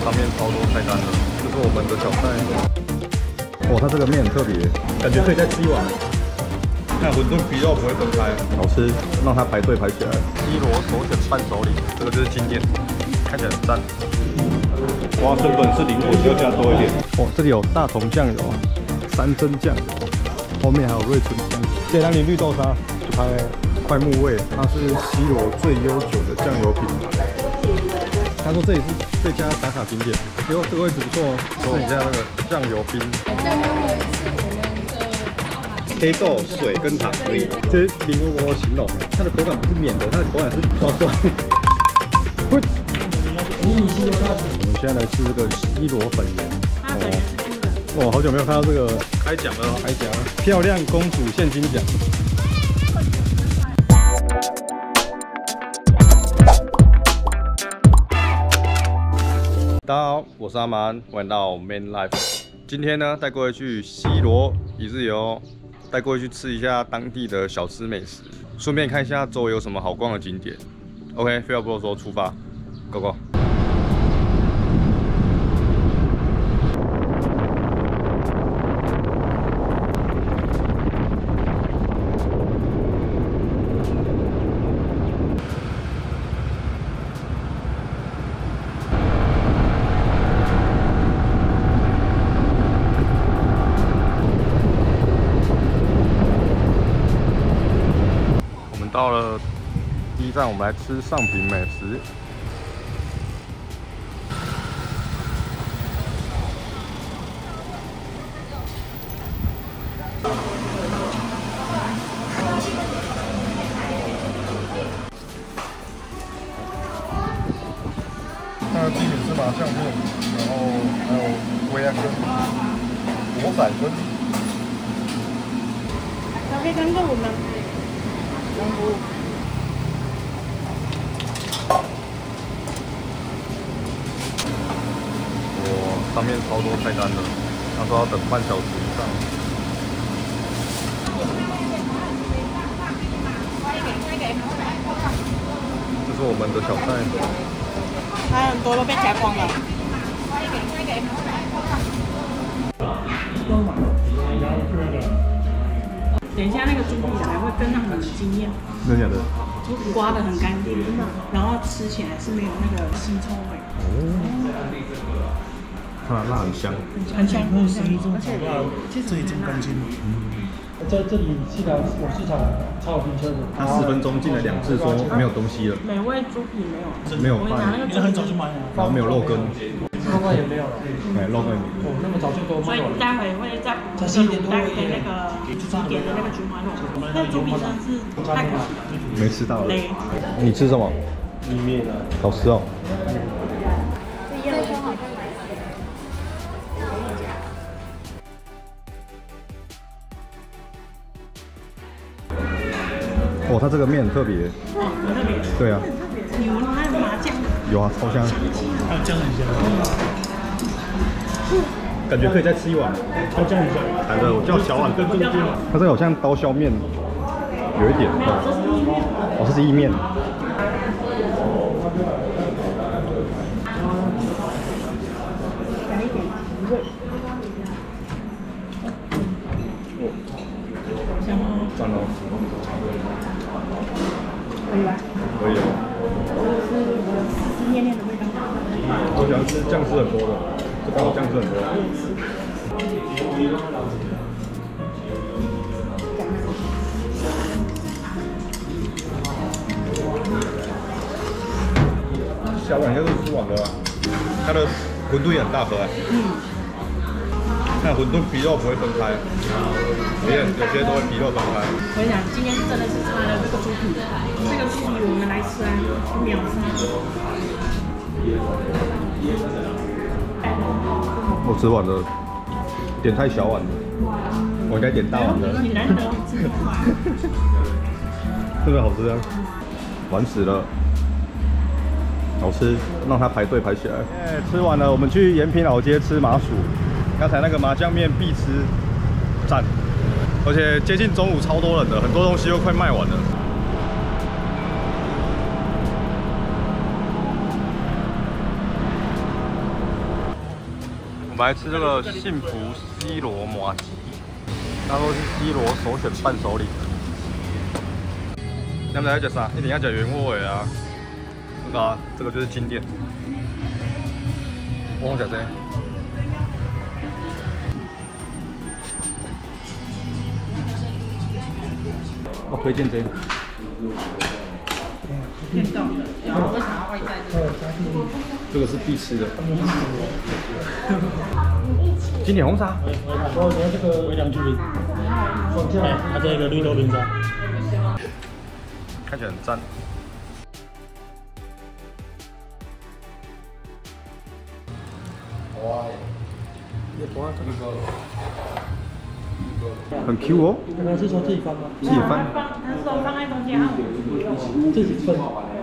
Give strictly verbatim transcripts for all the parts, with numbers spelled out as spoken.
上面超多菜单的，这是我们的小菜。哦，它这个面很特别，感觉可以再吃一碗。看馄饨皮肉不会分开，好吃，让它排队排起来。西螺手卷伴手礼，这个就是经典，看起来很赞。花生粉是零火，要加多一点。哦，这里有大同酱油、三珍酱油，后面还有瑞醇酱。这两里绿豆沙就拍快木味，它是西螺最悠久的酱油品牌。他说这里是最佳打卡景点，哟，这个位置不错哦。试一下那个酱油冰。黑豆、水跟糖而已，这是零我我形容，它的口感不是绵的，它的口感是抓抓。我们现在来吃这个西螺粉圆。哦，哇，好久没有看到这个开奖了，开奖！漂亮公主现金奖。大家好，我是阿蛮，欢迎到 Man Life。今天呢，带各位去西螺一日游，带各位去吃一下当地的小吃美食，顺便看一下周围有什么好逛的景点。OK， 废话不多说，出发 ，Go Go！ 到了第一站，我们来吃上品美食。那地品是麻酱面，然后还有微安根、火仔根。 เราให้ทั้งตัวมันลองดู哇，上面超多菜单的，他说要等半小时以上。这是我们的小菜。 它很多都被夹光了。等一下那个猪皮还会更让你惊艳。 真的假的？ 刮得很干净，然后吃起来是没有那个腥臭味。哦， 它的辣很香， 很香， 没有生意这么好，这里真干净。嗯，在这里是条我市场超有冰车的。 他十分钟进了两次，说没有东西了。 美味猪皮没有， 没有饭， 因为很早就买了， 然后没有肉羹， 肉羹也没有了。 哎，肉羹。 哦，那么早就都卖完了。 所以待会会再补个卤蛋跟那个自己点的那个菊花肉。那猪皮真的是太可惜了。 没吃到了。你吃什么？ 意面啊， 好吃哦。哦，它这个面很特别。 哦，很特别。 对啊。 你闻它的麻酱？ 有啊，超香。 还有酱很香。 感觉可以再吃一碗。 还有酱很香。 来的，我叫小碗跟中间。它这个好像刀削面，有一点。哦，这是意面。 来一点提味。香吗？ 赞哦。 可以吧？ 可以哦。 就是丝丝面面的味道。 我喜欢吃酱汁很多的，这刚好酱汁很多。小碗应该是吃完的啦，它的馄饨也很大盒哎。嗯。看馄饨皮肉不会分开，有些有些都会皮肉分开。 我跟你讲，今天真的是差了这个猪皮，这个猪皮我们来吃啊，秒杀。 我吃完了，点太小碗了，我应该点大碗的。 你难得吃得快。 特别好吃啊，完死了。好吃，让它排队排起来。哎，吃完了，我们去延平老街吃麻薯。刚才那个麻酱面必吃，赞！而且接近中午超多人的，很多东西都快卖完了。 我们来吃这个幸福西螺麻糬，他说是西螺首选伴手礼。咱们来吃啥？一定要吃原味的啊！这个、啊，这个就是经典。我讲这个。我推荐这个。 电动的，然后为什么要外带这个？ 这个是必吃的。经典红茶。 我我这个微凉巨饼，哎，它这个绿豆冰沙， 看起来很赞。哇，很 Q 哦。 可能是说自己翻吗？ 自己翻。 他说放在中间，啊， 自己分。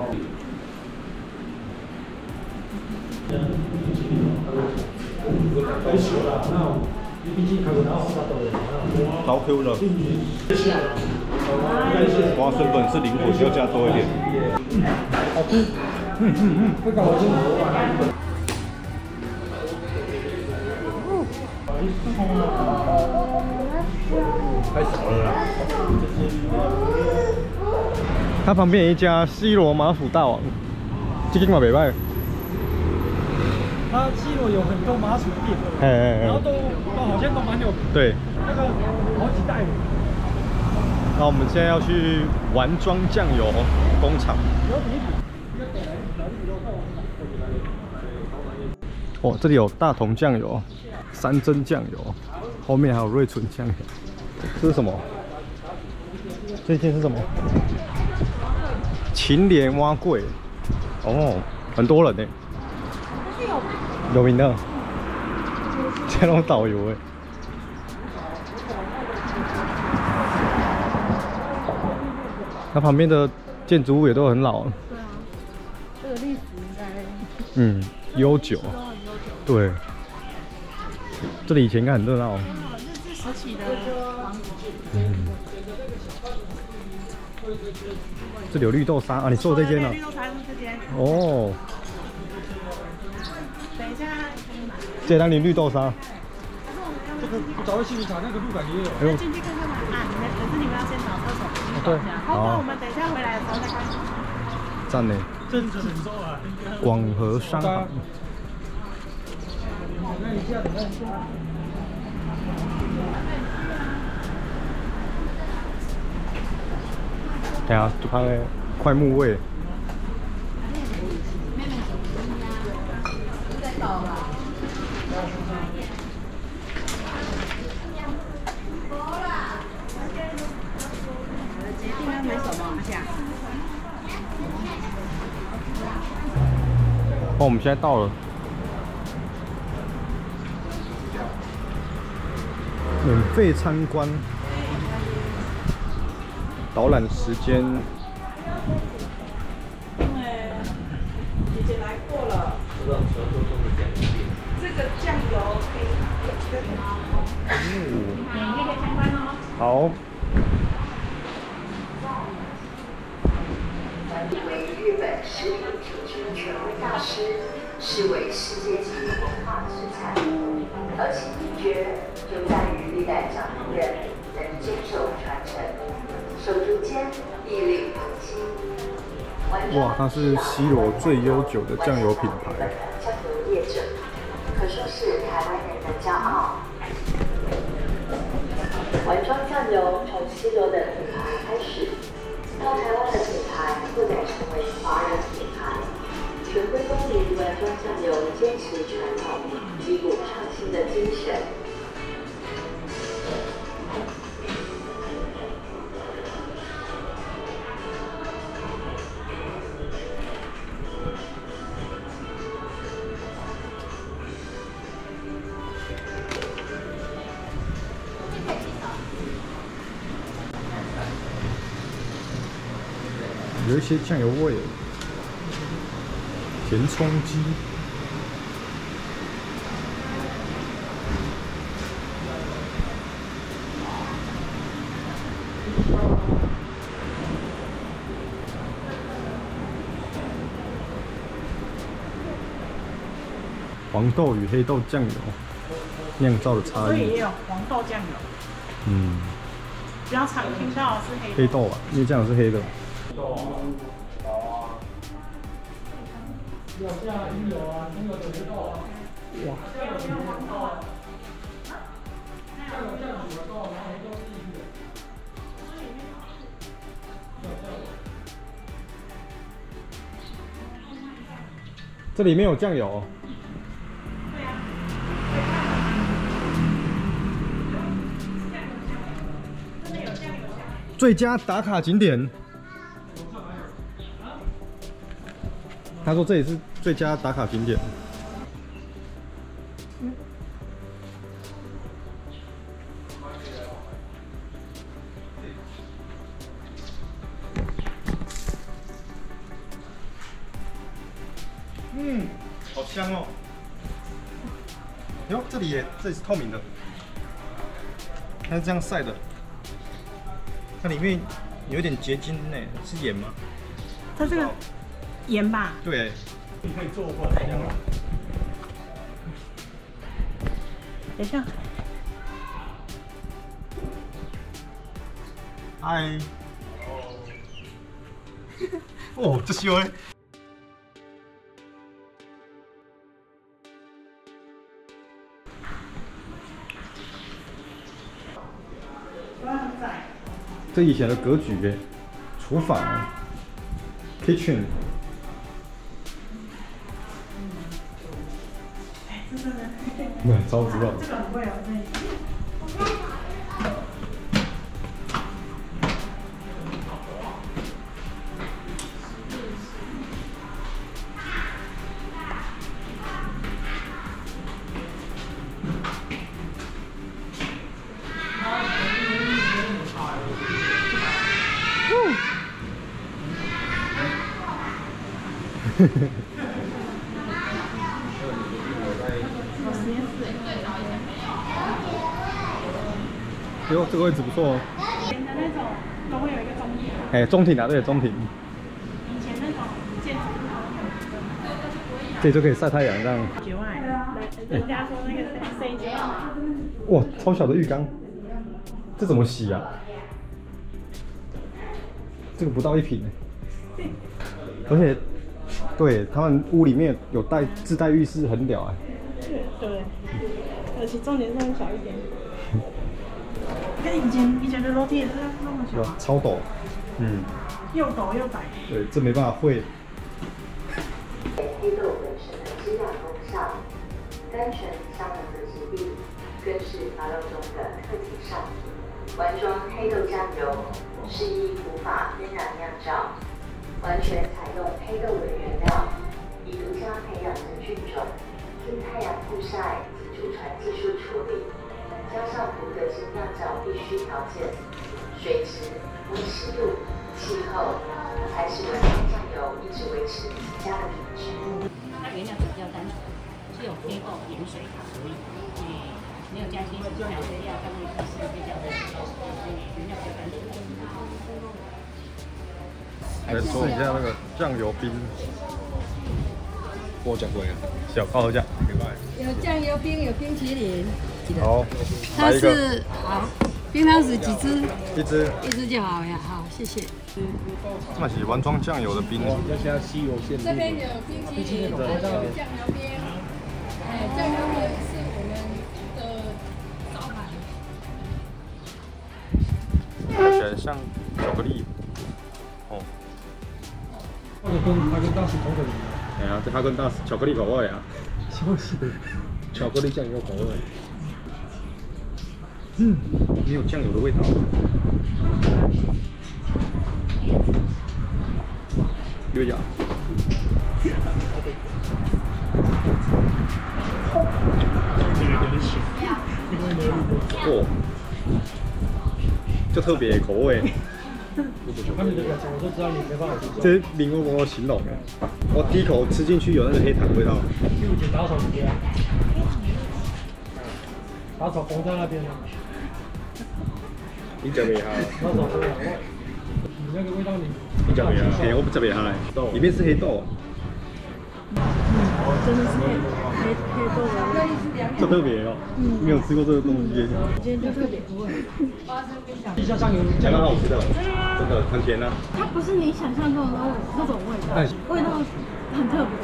超 Q 的，花生粉是灵魂，要加多一点。 好吃，嗯嗯嗯，会搞好吃。 太少了啦。它旁边有一家西螺麻薯大王，这个嘛袂歹。 它西螺有很多麻薯店， 哎哎哎， 然后都都好像都蛮有对， 那个好几代的。 那我们现在要去丸庄酱油工厂。哦，这里有大同酱油、三珍酱油，后面还有瑞纯酱油。这是什么？这件是什么？秦莲蛙桂。哦，很多人呢。有名的，这种导游哎。它旁边的建筑物也都很老。 对啊，这个历史应该嗯悠久。对，这里以前应该很热闹。 日治时期的王子。 嗯。这里有绿豆沙啊，你说的这间呢？ 绿豆沙是这间。 哦。 等一下， 这当你绿豆沙。 这个找到幸福茶那个路感也有。 哎呦，进去看看嘛。啊，你们可是你们要先找厕所。 对。 好，我们等一下回来的时候再看。 赞呢。 正承受啊。 广和商行。 看一下，看一下。 对啊，就它的快木味。哦，我们现在到了。免费参观，导览时间。 姐姐来过了。这个酱油可以。 免费参观哦。 好。 为日本食品品质权威大师，视为世界级文化资产，而其秘诀就在于历代掌门人能坚守传承，手足间屹立不惊。 哇，它是西螺最悠久的酱油品牌。 酱油业者，可说是台湾人的骄傲。丸庄酱油从西螺的品牌开始，到台湾的品牌扩展成为华人品牌，全归功于丸庄酱油坚持传统、击鼓创新的精神。 有一些酱油味，填充机。黄豆与黑豆酱油， 酿造的差异。 所以也有黄豆酱油。 嗯， 比较常听到的是黑黑豆吧，因为酱油是黑的。 有酱鱼油啊，那个土豆啊。哇。 这里面有酱油。 对啊。真的有酱油。 最佳打卡景点。他说这里是最佳打卡景点。嗯，好香哦！哟，这里也这里是透明的，它是这样晒的，它里面有一点结晶呢，是盐吗？ 它这个盐吧？ 对， 你可以做过来这样。 等一下。 嗨。哦，这烧诶。这以前的格局耶，厨房 ，kitchen。 哎，这真的。 对，超值了。 这个很贵哦，这里。哟，这个位置不错哦。 以前的那种都会有一个中庭。 哎，中庭啊，对，中庭。 以前那种建筑物这里就可以晒太阳，这样。 九万，人家说那个谁九万。 哇，超小的浴缸，这怎么洗啊？这个不到一瓶哎。而且，对他们屋里面有带自带浴室，很屌哎。 对对，而且重点是很小一点。跟以前以前的楼梯也是那么小， 超陡，嗯， 又陡又窄。 对，这没办法会。 黑豆本身的滋养功效，单纯相同的质地，更是发酵中的特级商品。丸装黑豆酱油是依古法天然酿造，完全采用黑豆为原料，以独家培养的菌种，经太阳曝晒及祖传技术处理。加上独特性酿造必须条件，水质、温湿度、气候，才使丸装酱油一直维持极佳的品质。 它原料比较单纯，是有黑豆、盐水、糖而已，嗯，没有加些什么调味料，上面是是比较的，嗯，原料比较单纯。 来吃一下那个酱油冰，我讲过呀，小高价，明白？ 有酱油冰，有冰淇淋。 好， 它是好冰汤匙几支？ 一支， 一支就好呀。好，谢谢。 这是丸装酱油的冰。 要加吸油线。 这边有冰淇淋，还有酱油冰。哎，酱油冰是我们的招牌。 看起来像巧克力。哦。 或者跟哈根达斯同等的。 哎呀，这哈根达斯巧克力口味啊。 就是。巧克力酱油口味。 嗯，没有酱油的味道。优雅。哦，就特别口味。 他们的表情我就知道你没办法接受。 这灵我我形容的，我第一口吃进去有那个黑糖味道。 就以前打草机啊，打草棚在那边呢。 你食袂下？ 打草棚，你那个味道你。 你食袂下？嘿，我不食袂下。里面是黑豆。 哦， 真的是黑黑黑豆的， 这特别哦，嗯，没有吃过这个东西。 今天就特别。 地下酱油还蛮好吃的，真的很甜啊。 它不是你想象中的那种味道，味道很特别。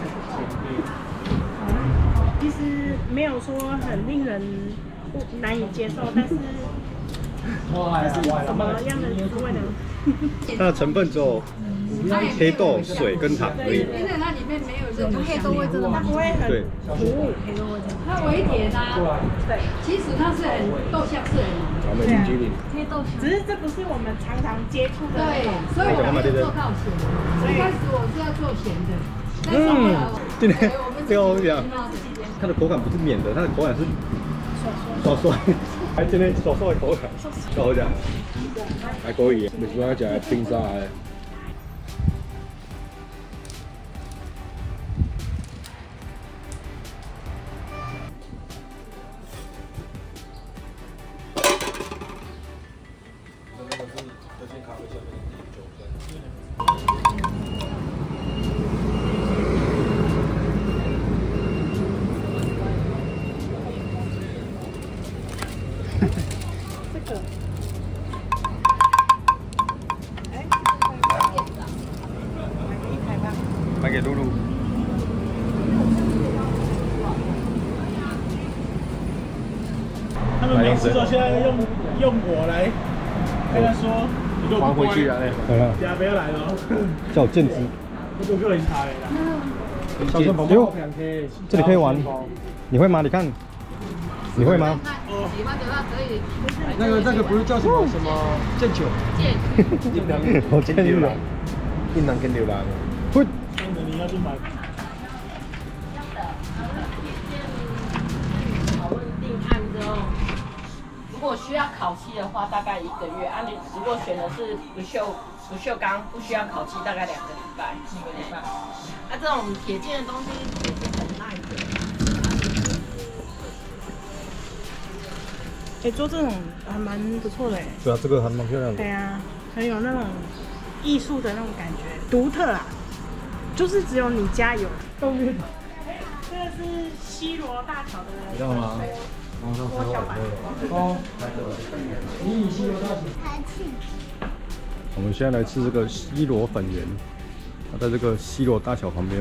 其实没有说很令人不难以接受，但是这是什么样的滋味呢？ 它的成分只有黑豆、水跟糖而已。 因为它里面没有这种黑豆味，真的它不会很对苦，黑豆味真的。 它微甜啊，对，其实它是很豆香是很浓的， 对啊， 黑豆香。 只是这不是我们常常接触的那对种。， 所以我没有做到咸的。一开始我是要做咸的，但是后来我今天我们这个我讲，它的口感不是绵的，它的口感是刷刷，还今天刷刷的口感，好讲，还可以。 你说要讲冰沙的。 这个，哎，买个一台吧。 买给露露。 他们每次都现在用用我来跟他说，你给我还回去啊！ 对啊， 家不要来了， 叫我剑之。 我就个人查的啦。小顺宝哟宝两 K， 这里可以玩，你会吗？你看，你会吗？ 喜欢的话可以。 那个那个不是叫什么什么剑球？ 我建议了， 一男跟流浪。 会。 那你要去买。 讨论定案之后，如果需要烤漆的话，大概一个月；啊，你如果选的是不锈不锈钢，不需要烤漆，大概两个礼拜、一个礼拜。啊，这种铁件的东西其实很耐的。 哎，做这种还蛮不错的哎。 对啊，这个还蛮漂亮的。 对啊，很有那种艺术的那种感觉，独特啊，就是只有你家有。这个是西罗大桥的， 知道吗？ 缩小版。 哦，你以西游大学。 我们现在来吃这个西螺粉圆，它在这个西螺大桥旁边。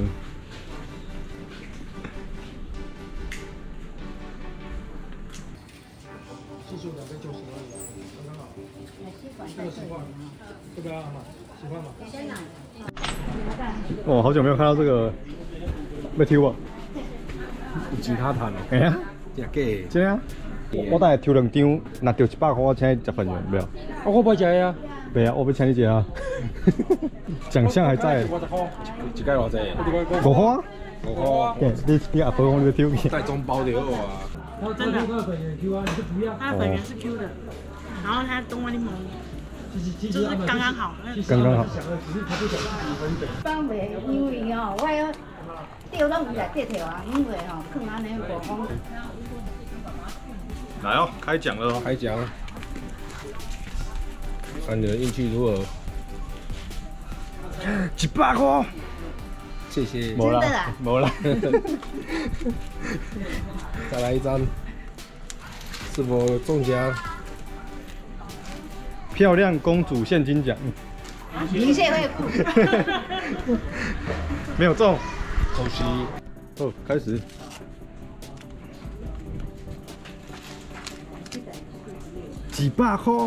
四十五两杯九十而已，刚刚好。这个十块，这个要吗？十块吗？ 哦，好久没有看到这个，要抽啊？ 有其他摊哦。 哎呀， 真假？ 真啊！我等下抽两张，那抽一百块，我请你吃粉圆，不要？ 我我不吃呀。 对啊，我要请你吃啊！奖项还在。 我十块。 一盖偌济？ 五块。 五块。 对，你你阿婆讲你要抽去。 袋装包就好啊。 真的。 那粉圆 Q 啊，你就不要。 它的粉圆是 Q 的，然后它冬瓜柠檬就是刚刚好。 刚刚好。 只是他不想自己分的。 放袂，因为吼，我要钓拢有来跌条啊，因为吼，放安尼无风。 来哦，开奖了哦！ 开奖。看你的运气如何？ 一百块。 谢谢。 没啦，没啦。 再来一张，是否中奖？ 漂亮公主现金奖。 零谢会付。 没有中。 恭喜。 哦，开始。几百块。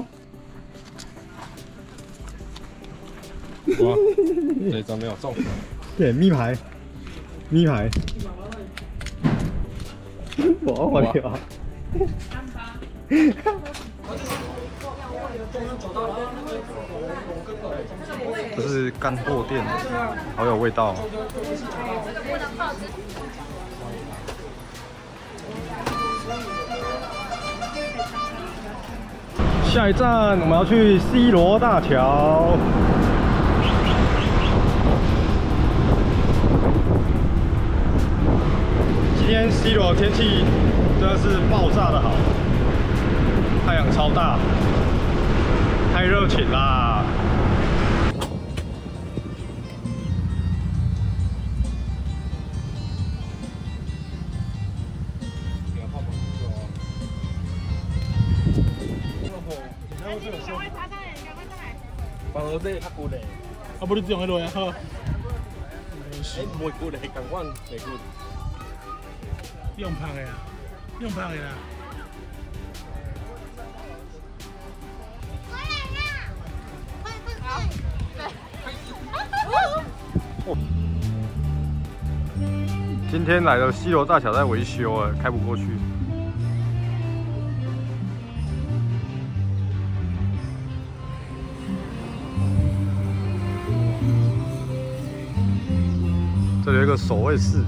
哇，这张没有中。 对，咪牌，咪牌。我我屌。这是干货店，好有味道。下一站我们要去西螺大桥。今天西螺天气真的是爆炸的好，太阳超大，太热情啦！ 都是有修。 反而这较贵嘞。 啊，不你用迄落啊？好。 哎，袂贵嘞，共款袂贵。 用拍的啊，用拍的啦。 今天来的西螺大桥在维修啊，开不过去。这里有一个守卫室。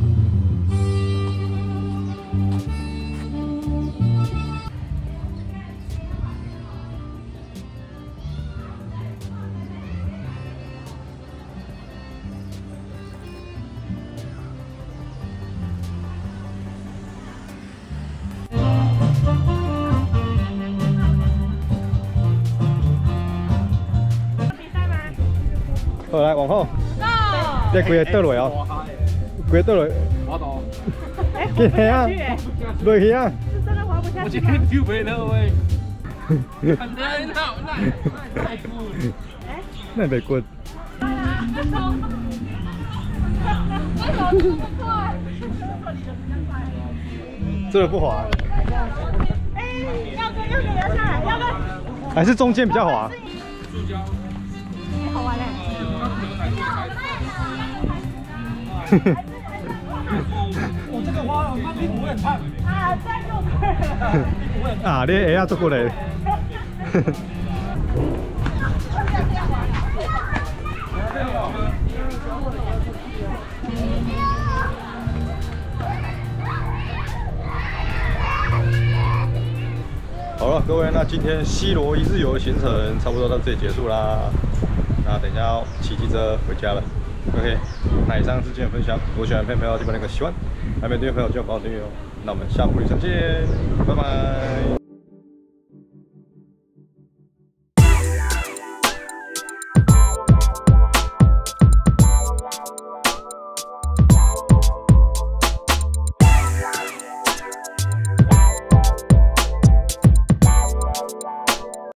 好，来往后，这规个倒落哦，规个倒落。 我懂。 给啊，落去啊。 是真的滑不下去。 我今天丢没了喂。很难，那那太酷了。 哎，那没滚。 为什么这么快？ 这个不滑。 哎，耀哥，耀哥留下来，耀哥。 还是中间比较滑。 好玩嘞。 我这个花，他屁股会很烫。 啊，再用。 啊，你鞋啊做过来。好了，各位，那今天西螺一日游的行程差不多到这里结束啦。那等一下要骑机车回家了。 OK， 那以上是今天的分享。如果喜欢的朋友，记得那个喜欢；还没订阅朋友就帮我订阅哦。那我们下部旅程见，拜拜。